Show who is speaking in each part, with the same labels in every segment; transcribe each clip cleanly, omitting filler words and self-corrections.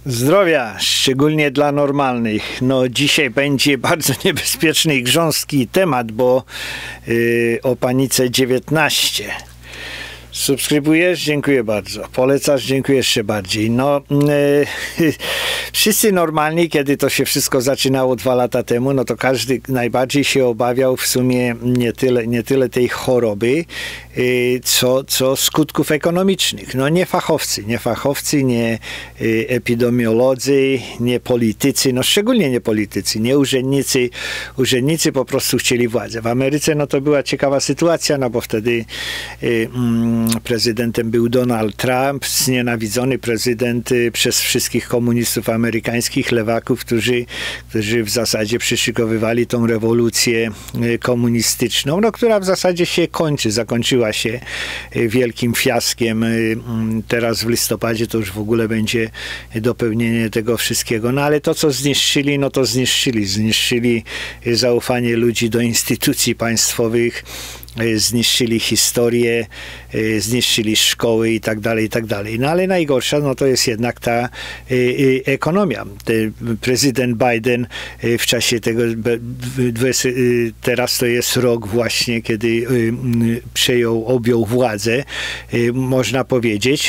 Speaker 1: Zdrowia, szczególnie dla normalnych. No dzisiaj będzie bardzo niebezpieczny i grząski temat, bo o panice 19. Subskrybujesz? Dziękuję bardzo. Polecasz? Dziękuję jeszcze bardziej. No, wszyscy normalni, kiedy to się wszystko zaczynało 2 lata temu, no to każdy najbardziej się obawiał w sumie nie tyle tej choroby, co skutków ekonomicznych. No nie fachowcy, nie epidemiolodzy, nie politycy, no szczególnie nie politycy, nie urzędnicy. Urzędnicy po prostu chcieli władzę. W Ameryce no to była ciekawa sytuacja, no bo wtedy prezydentem był Donald Trump, znienawidzony prezydent przez wszystkich komunistów amerykańskich, lewaków, którzy w zasadzie przyszykowywali tą rewolucję komunistyczną, no, która w zasadzie się zakończyła się wielkim fiaskiem. Teraz w listopadzie to już w ogóle będzie dopełnienie tego wszystkiego. No ale to, co zniszczyli, no to zniszczyli zaufanie ludzi do instytucji państwowych, zniszczyli historię, zniszczyli szkoły i tak dalej, i tak dalej. No ale najgorsza, no to jest jednak ta ekonomia. Prezydent Biden w czasie tego, teraz to jest rok właśnie, kiedy objął władzę, można powiedzieć,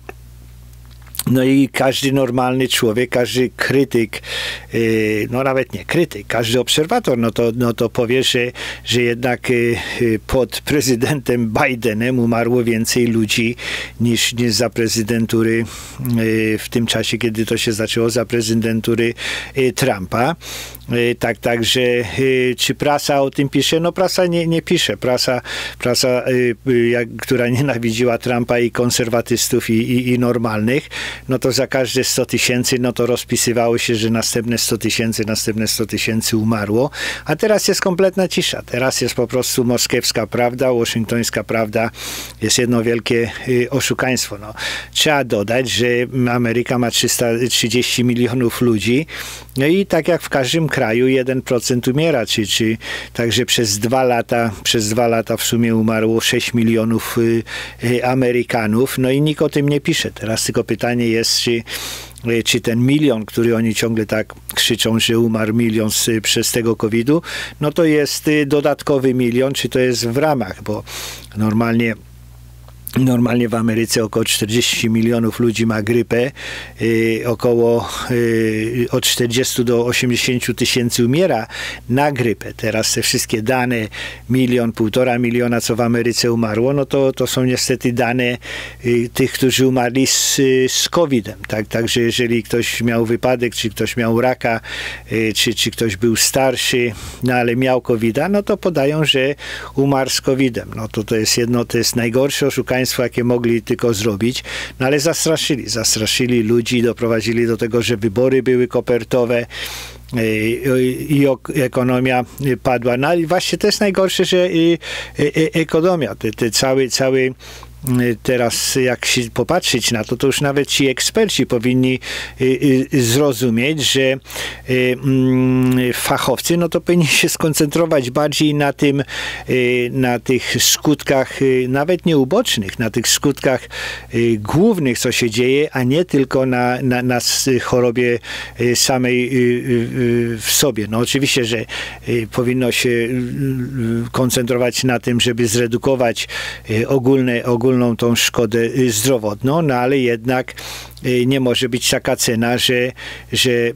Speaker 1: no i każdy normalny człowiek, każdy krytyk, no nawet nie krytyk, każdy obserwator, no to powie, że jednak pod prezydentem Bidenem umarło więcej ludzi niż za prezydentury w tym czasie, kiedy to się zaczęło, za prezydentury Trumpa. Także czy prasa o tym pisze? No prasa nie pisze. Prasa która nienawidziła Trumpa i konserwatystów i normalnych, no to za każde 100 000, no to rozpisywało się, że następne 100 000 umarło. A teraz jest kompletna cisza. Teraz jest po prostu moskiewska prawda, waszyngtońska prawda. Jest jedno wielkie oszukaństwo. No, trzeba dodać, że Ameryka ma 330 milionów ludzi, no i tak jak w każdym kraju 1% umiera, także przez 2 lata w sumie umarło 6 milionów Amerykanów, no i nikt o tym nie pisze. Teraz tylko pytanie jest, czy ten milion, który oni ciągle tak krzyczą, że umarł milion przez tego COVID-u, no to jest dodatkowy milion, czy to jest w ramach, bo normalnie w Ameryce około 40 milionów ludzi ma grypę, około od 40 do 80 tysięcy umiera na grypę. Teraz te wszystkie dane, 1,5 miliona, co w Ameryce umarło, no to są niestety dane tych, którzy umarli z COVID-em. Także jeżeli ktoś miał wypadek, czy ktoś miał raka, czy ktoś był starszy, no ale miał COVID-a, no to podają, że umarł z COVID-em. No to jest najgorsze oszukaństwo, jakie mogli tylko zrobić, no ale zastraszyli ludzi, doprowadzili do tego, że wybory były kopertowe i ekonomia padła. No i właśnie to jest najgorsze, że ekonomia, cały teraz jak się popatrzeć na to już nawet ci eksperci powinni zrozumieć, że fachowcy, no to powinni się skoncentrować bardziej na tych skutkach, nawet nie ubocznych, na tych skutkach głównych, co się dzieje, a nie tylko na chorobie samej w sobie. No oczywiście, że powinno się koncentrować na tym, żeby zredukować ogólną tą szkodę zdrowotną, no ale jednak nie może być taka cena, że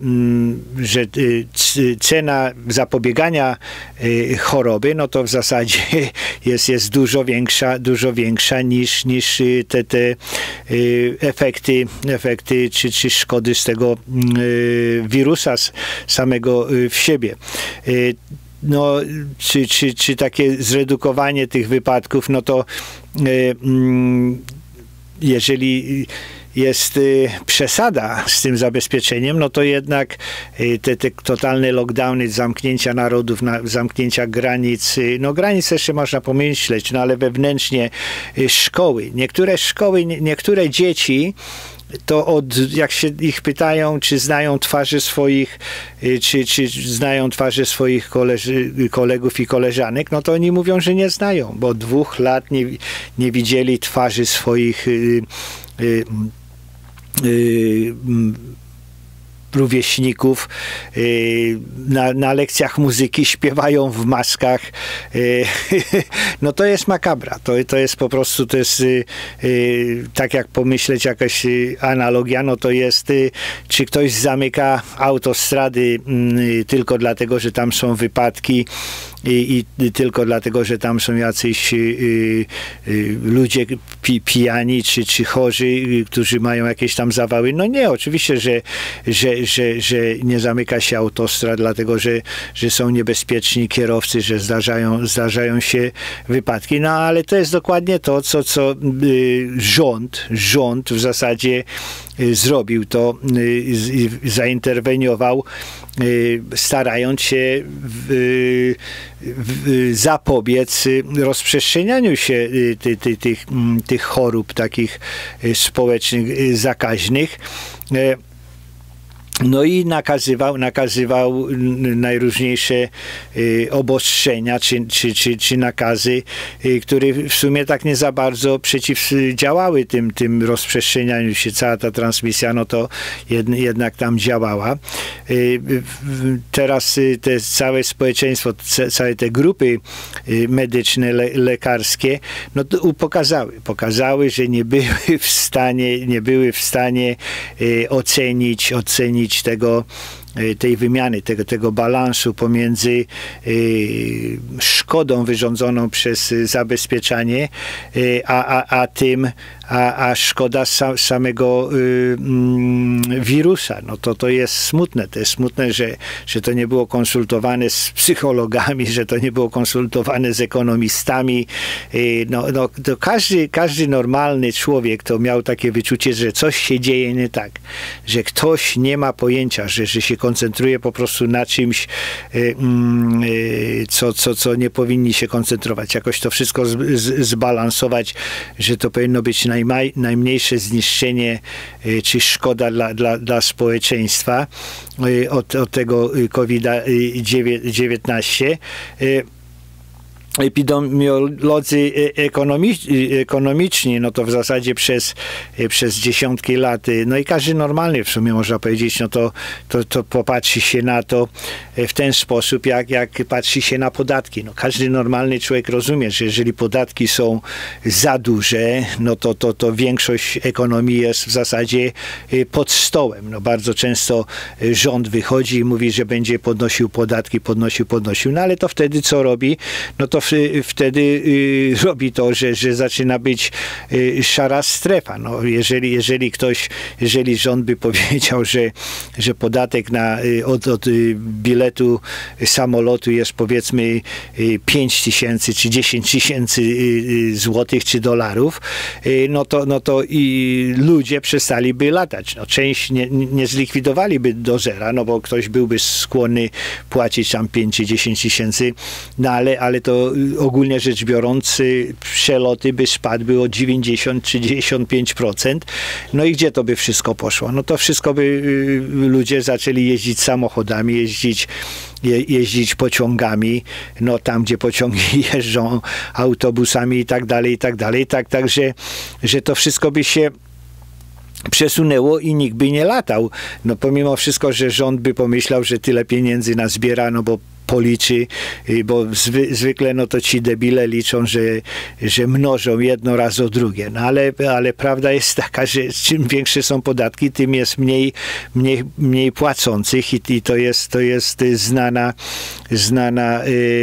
Speaker 1: cena zapobiegania choroby, no to w zasadzie jest dużo większa niż te efekty czy szkody z tego wirusa samego w siebie. No, czy takie zredukowanie tych wypadków, no to jeżeli jest przesada z tym zabezpieczeniem, no to jednak te totalne lockdowny, zamknięcia narodów, zamknięcia granic, no granice jeszcze można pomyśleć, no ale wewnętrznie szkoły. Niektóre dzieci to jak się ich pytają, czy znają twarze swoich, czy znają twarze swoich kolegów i koleżanek, no to oni mówią, że nie znają, bo 2 lat nie widzieli twarzy swoich rówieśników na lekcjach muzyki śpiewają w maskach. No to jest makabra. To jest po prostu, to jest tak jak pomyśleć jakaś analogia, no to jest, czy ktoś zamyka autostrady tylko dlatego, że tam są wypadki i tylko dlatego, że tam są jacyś ludzie pijani czy chorzy, którzy mają jakieś tam zawały. No nie, oczywiście, że nie zamyka się autostrad, dlatego, że są niebezpieczni kierowcy, że zdarzają się wypadki. No ale to jest dokładnie to, co rząd w zasadzie zrobił to, zainterweniował, starając się zapobiec rozprzestrzenianiu się tych chorób takich społecznych, zakaźnych. No i nakazywał najróżniejsze obostrzenia czy nakazy, które w sumie tak nie za bardzo przeciwdziałały tym rozprzestrzenianiu się. Cała ta transmisja, no to jednak tam działała. Teraz te całe społeczeństwo, całe te grupy medyczne, lekarskie, no to pokazały, że nie były w stanie ocenić tej wymiany, tego balansu pomiędzy szkodą wyrządzoną przez zabezpieczanie, a szkoda samego wirusa. No to jest smutne. To jest smutne, że to nie było konsultowane z psychologami, że to nie było konsultowane z ekonomistami. No to każdy normalny człowiek to miał takie wyczucie, że coś się dzieje nie tak, że ktoś nie ma pojęcia, że się koncentruje po prostu na czymś, co nie powinni się koncentrować. Jakoś to wszystko zbalansować, że to powinno być najmniejsze zniszczenie czy szkoda dla społeczeństwa od tego COVID-19. Epidemiolodzy ekonomiczni, no to w zasadzie przez dziesiątki lat, no i każdy normalny w sumie można powiedzieć, no to popatrzy się na to w ten sposób, jak patrzy się na podatki. No każdy normalny człowiek rozumie, że jeżeli podatki są za duże, no to większość ekonomii jest w zasadzie pod stołem. No bardzo często rząd wychodzi i mówi, że będzie podnosił podatki, podnosił, no ale to wtedy co robi? No to wtedy robi to, że zaczyna być szara strefa. No, jeżeli rząd by powiedział, że podatek od biletu samolotu jest powiedzmy 5 tysięcy czy 10 tysięcy złotych czy dolarów, no to i ludzie przestaliby latać. No, część nie zlikwidowaliby do zera, no bo ktoś byłby skłonny płacić tam 5 czy 10 tysięcy, no ale to ogólnie rzecz biorąc przeloty by spadły o 90-95%. No i gdzie to by wszystko poszło? No to wszystko by ludzie zaczęli jeździć samochodami, jeździć pociągami, no tam gdzie pociągi jeżdżą autobusami i tak dalej, także że to wszystko by się przesunęło i nikt by nie latał. No pomimo wszystko, że rząd by pomyślał, że tyle pieniędzy nazbiera, no bo policzy, bo zwykle no to ci debile liczą, że mnożą jedno raz o drugie. No ale prawda jest taka, że czym większe są podatki, tym jest mniej płacących i to jest znana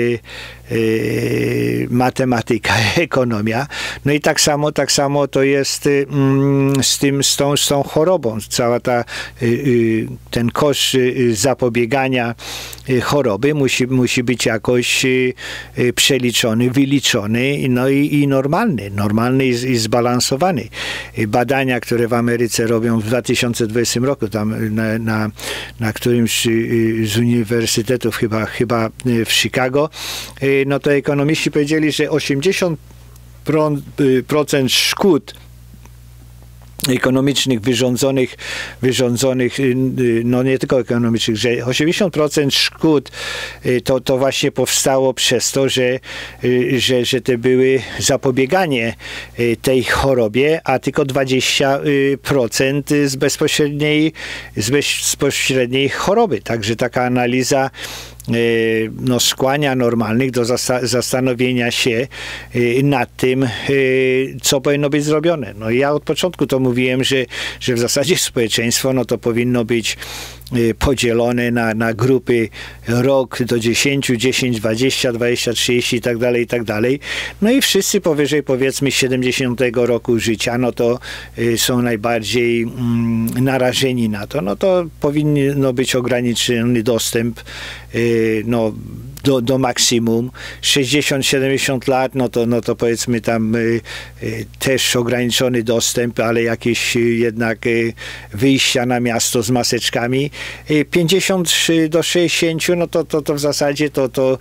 Speaker 1: matematyka, ekonomia. No i tak samo to jest z tą chorobą. Cała ten koszt zapobiegania choroby musi być jakoś przeliczony, wyliczony, no i normalny i zbalansowany. Badania, które w Ameryce robią w 2020 roku, tam na którymś z uniwersytetów, chyba w Chicago, no to ekonomiści powiedzieli, że 80% szkód ekonomicznych wyrządzonych, no nie tylko ekonomicznych, że 80% szkód to właśnie powstało przez to, że to były zapobieganie tej chorobie, a tylko 20% z bezpośredniej choroby. Także taka analiza no, skłania normalnych do zastanowienia się nad tym, co powinno być zrobione. No ja od początku to mówiłem, że w zasadzie społeczeństwo no, to powinno być podzielone na grupy rok do 10, 10, 20, 20, 30 i tak dalej. No i wszyscy powyżej powiedzmy 70 roku życia, no to są najbardziej narażeni na to. No to powinno być ograniczony dostęp no, do maksimum. 60-70 lat, no to powiedzmy tam też ograniczony dostęp, ale jakieś jednak wyjścia na miasto z maseczkami. 50 do 60, no to w zasadzie to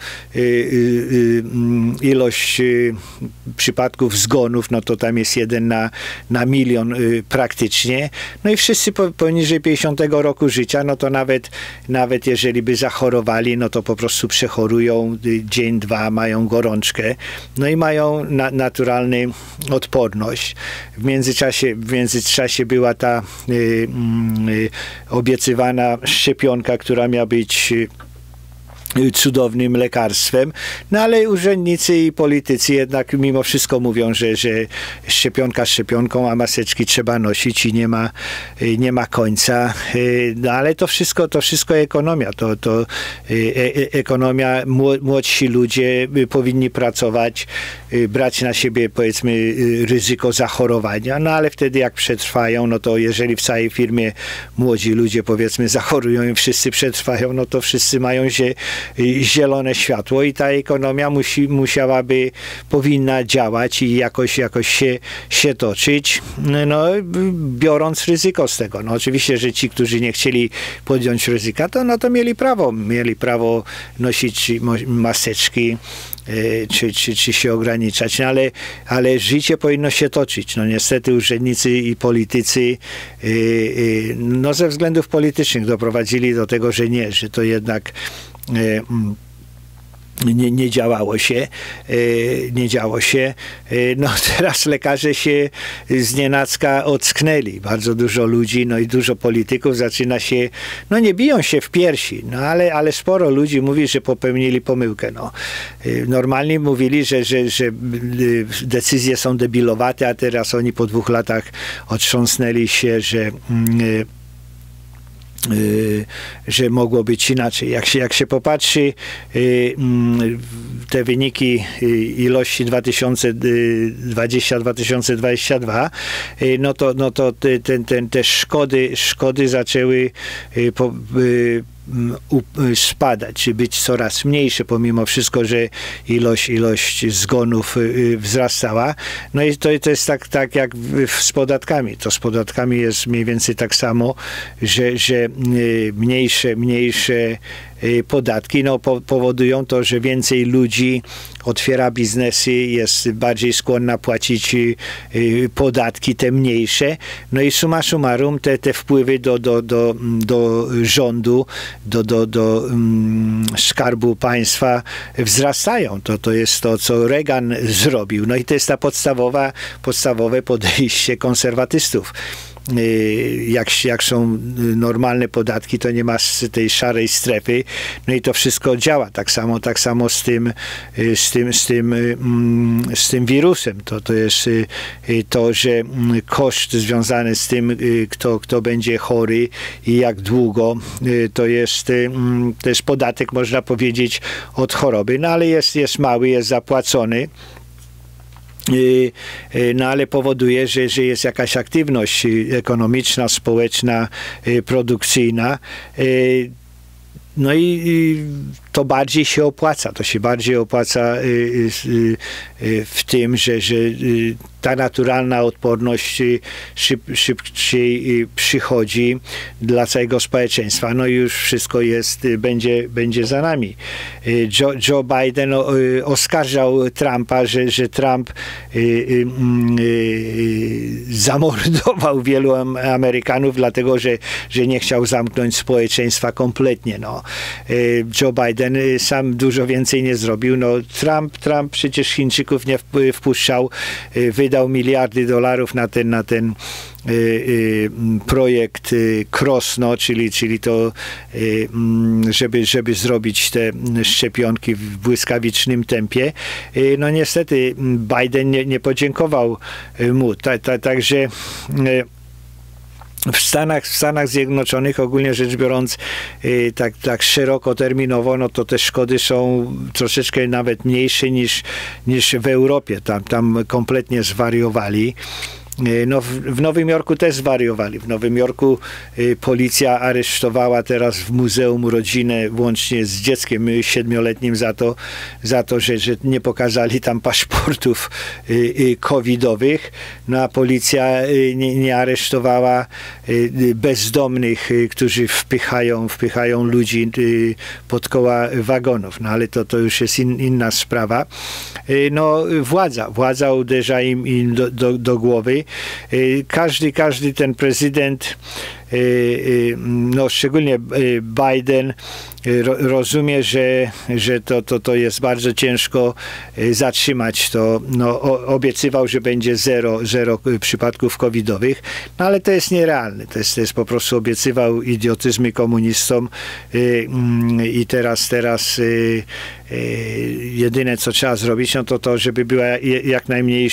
Speaker 1: ilość przypadków zgonów, no to tam jest 1 na milion praktycznie. No i wszyscy poniżej 50 roku życia, no to nawet jeżeli by zachorowali, no to po prostu przechorują dzień, dwa, mają gorączkę, no i mają naturalną odporność. W międzyczasie była ta obiecywana szczepionka, która miała być cudownym lekarstwem, no ale urzędnicy i politycy jednak mimo wszystko mówią, że szczepionka szczepionką, a maseczki trzeba nosić i nie ma końca. No ale to wszystko ekonomia. To ekonomia, młodsi ludzie powinni pracować, brać na siebie powiedzmy ryzyko zachorowania, no ale wtedy jak przetrwają, no to jeżeli w całej firmie młodzi ludzie powiedzmy zachorują i wszyscy przetrwają, no to wszyscy mają zielone światło i ta ekonomia powinna działać i jakoś się toczyć, no, biorąc ryzyko z tego. No, oczywiście, że ci, którzy nie chcieli podjąć ryzyka, to mieli prawo nosić maseczki, czy się ograniczać, no ale życie powinno się toczyć. No niestety urzędnicy i politycy no ze względów politycznych doprowadzili do tego, że to jednak nie działo się. No teraz lekarze się znienacka ocknęli. Bardzo dużo ludzi, no i dużo polityków zaczyna się, no nie biją się w piersi, no ale sporo ludzi mówi, że popełnili pomyłkę. No. Normalnie mówili, że decyzje są debilowate, a teraz oni po 2 latach otrząsnęli się, że mogło być inaczej. Jak się popatrzy te wyniki ilości 2020-2022, no to te szkody zaczęły spadać, czy być coraz mniejsze, pomimo wszystko, że ilość zgonów wzrastała. No i to jest tak jak z podatkami. To z podatkami jest mniej więcej tak samo, że mniejsze podatki powodują to, że więcej ludzi otwiera biznesy, jest bardziej skłonna płacić podatki, te mniejsze. No i summa summarum te wpływy do rządu, do skarbu państwa wzrastają. To jest to, co Reagan zrobił. No i to jest ta podstawowe podejście konserwatystów. Jak są normalne podatki, to nie ma tej szarej strefy, no i to wszystko działa. Tak samo z tym wirusem. To jest to, że koszt związany z tym, kto będzie chory i jak długo, to jest też podatek, można powiedzieć, od choroby, no ale jest mały, jest zapłacony. No ale powoduje, że jest jakaś aktywność ekonomiczna, społeczna, produkcyjna. No i to bardziej się opłaca. To się bardziej opłaca w tym, że ta naturalna odporność szybciej przychodzi dla całego społeczeństwa. No i już wszystko będzie za nami. Joe Biden oskarżał Trumpa, że Trump zamordował wielu Amerykanów, dlatego że nie chciał zamknąć społeczeństwa kompletnie. No. Joe Biden sam dużo więcej nie zrobił. No, Trump przecież Chińczyków nie wpuszczał, wydał miliardy dolarów na ten projekt CROSS, no, czyli to, żeby zrobić te szczepionki w błyskawicznym tempie. No niestety Biden nie podziękował mu. Także w Stanach Zjednoczonych, ogólnie rzecz biorąc, tak szerokoterminowo, no to te szkody są troszeczkę nawet mniejsze niż w Europie. Tam kompletnie zwariowali. No, w Nowym Jorku też zwariowali. W Nowym Jorku policja aresztowała teraz w muzeum rodzinę łącznie z dzieckiem 7-letnim za to, że nie pokazali tam paszportów covidowych. No a policja nie aresztowała bezdomnych, którzy wpychają ludzi pod koła wagonów. No ale to już jest inna sprawa. No władza uderza im do głowy. Każdy ten prezydent, no szczególnie Biden, rozumie, że to jest bardzo ciężko zatrzymać to. No, obiecywał, że będzie zero przypadków covidowych, no ale to jest nierealne. To jest po prostu obiecywał idiotyzmy komunistom i teraz jedyne, co trzeba zrobić, no to żeby była jak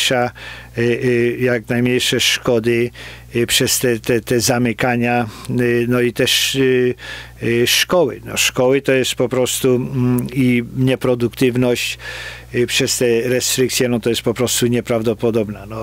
Speaker 1: najmniejsze szkody przez te zamykania, no i też szkoły. No, szkoły to jest po prostu i nieproduktywność przez te restrykcje, no to jest po prostu nieprawdopodobna. No,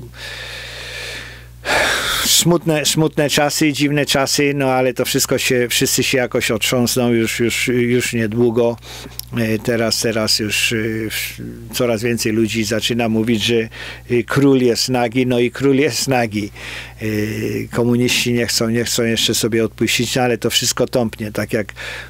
Speaker 1: smutne czasy, dziwne czasy, no ale to wszystko wszyscy się jakoś otrząsną już niedługo. Teraz już coraz więcej ludzi zaczyna mówić, że król jest nagi, no i król jest nagi. Komuniści nie chcą jeszcze sobie odpuścić, no ale to wszystko tąpnie, tak jak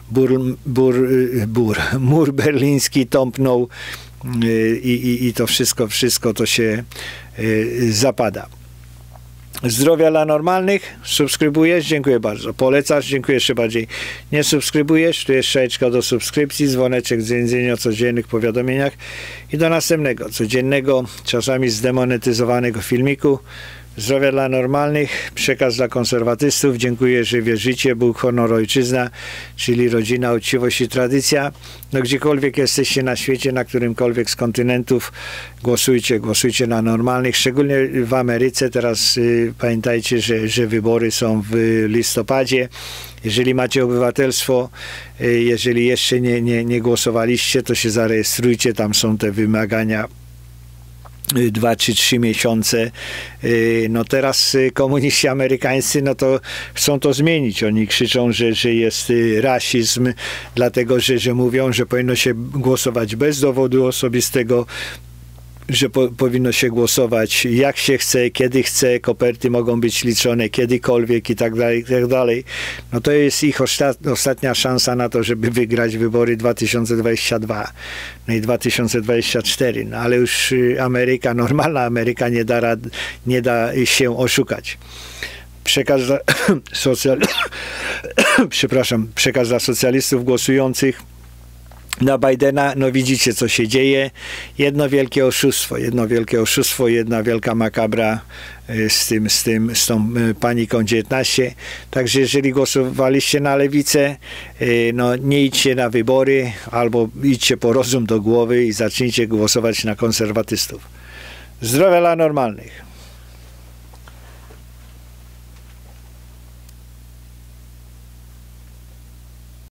Speaker 1: mur berliński tąpnął i to wszystko to się zapada. Zdrowia dla normalnych, subskrybujesz, dziękuję bardzo. Polecasz, dziękuję jeszcze bardziej. Nie subskrybujesz, tu jest strzałeczka do subskrypcji, dzwoneczek z jedzenia o codziennych powiadomieniach i do następnego, codziennego, czasami zdemonetyzowanego filmiku. Zdrowia dla normalnych, przekaz dla konserwatystów. Dziękuję, że wierzycie. Bóg, honor, ojczyzna, czyli rodzina, uczciwość i tradycja. No gdziekolwiek jesteście na świecie, na którymkolwiek z kontynentów, głosujcie na normalnych, szczególnie w Ameryce. Teraz pamiętajcie, że wybory są w listopadzie. Jeżeli macie obywatelstwo, jeżeli jeszcze nie głosowaliście, to się zarejestrujcie. Tam są te wymagania 2 czy 3 miesiące. No teraz komuniści amerykańscy, no to chcą to zmienić. Oni krzyczą, że jest rasizm, dlatego że mówią, że powinno się głosować bez dowodu osobistego, że powinno się głosować jak się chce, kiedy chce, koperty mogą być liczone kiedykolwiek i tak dalej. No to jest ich ostatnia szansa na to, żeby wygrać wybory 2022, no i 2024. No ale już Ameryka, normalna Ameryka nie da się oszukać. Przekaz dla przekaz dla socjalistów głosujących na Bidena, no widzicie, co się dzieje. Jedno wielkie oszustwo, jedna wielka makabra z tą paniką 19. Także jeżeli głosowaliście na lewicę, no nie idźcie na wybory, albo idźcie po rozum do głowy i zacznijcie głosować na konserwatystów. Zdrowia dla normalnych.